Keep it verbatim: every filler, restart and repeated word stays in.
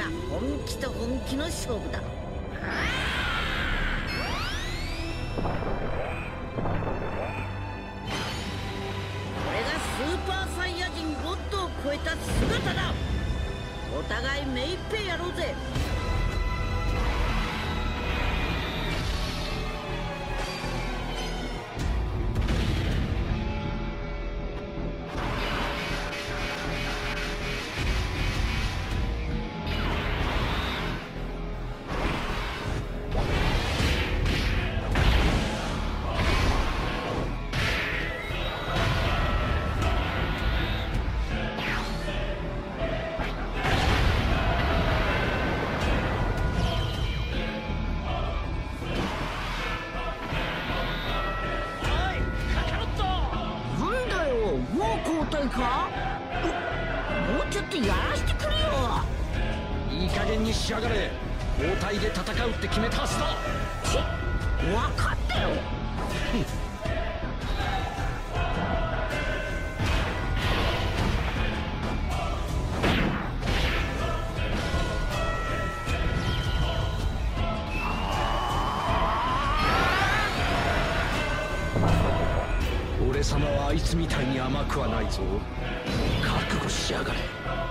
から本気と本気の勝負だ。これがスーパーサイヤ人ゴッドを超えた姿だ。お互い目いっぺいやろうぜ。か？もうちょっとやらしてくれよ。 いい加減にしやがれ。交代で戦うって決めたはずだ。 ち分かったよ。 俺様はあいつみたいに甘くはないぞ。覚悟しやがれ。